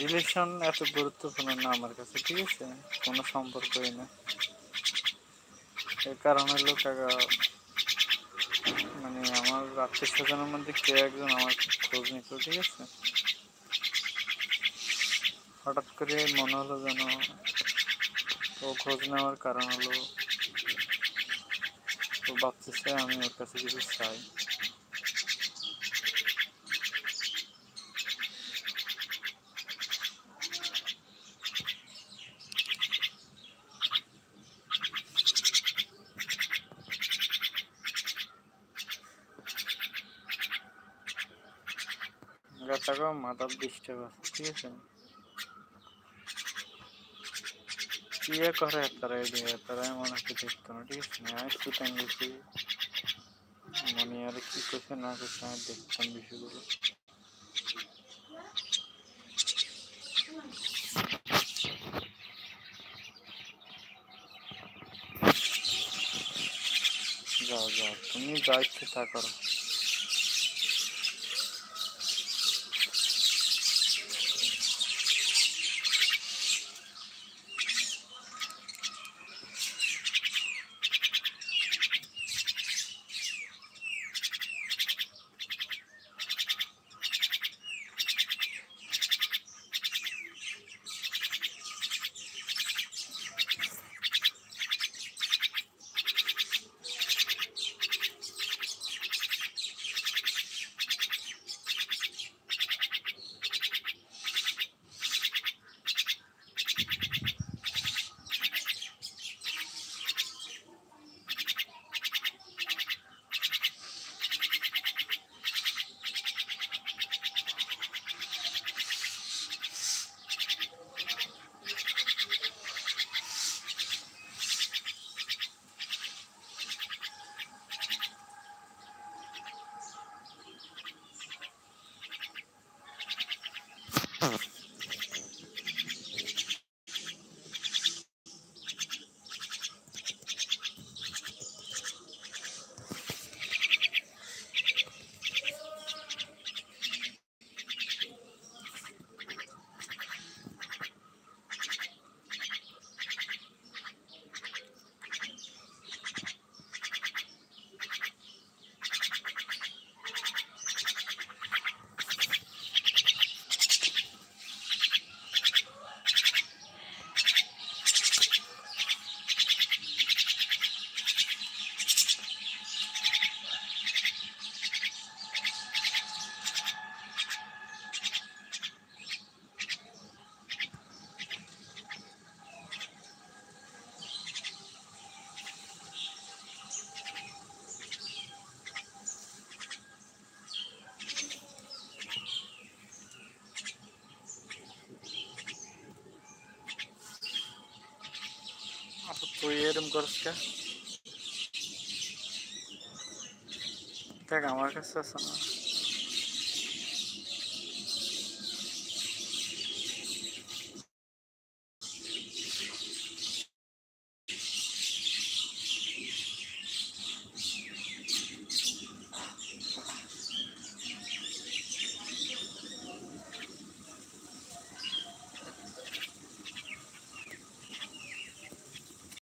Relation এত গুরুত্বপূর্ণ না আমার কাছে, ঠিক আছে? কোনো সম্পর্কই না। এর কারণ হলো কাকা, মানে আমার আত্মীয় স্বজনের মধ্যে কেউ একজন আমার খোঁজ নিত, ঠিক আছে? হঠাৎ করে মনে হলো যেন ও খোঁজ নেওয়ার কারণ হলো ও ভাবতেছে আমি ওর কাছে কিছু চাই। গাছাগো মাথার ডিস্টার্ব আছে, ঠিক আছে? বিয়ে করে তারাই দিয়ে তারাই মনে হচ্ছে দেখতো না, ঠিক আছে? আমি সুতান গেছি, মানে আর কি করছে না করছে আমি দেখতাম বিষয়গুলো। যাও যাও, তুমি যা ইচ্ছে তা করো। তুই এরকম করস কে? দেখ আমার কাছে আছে না।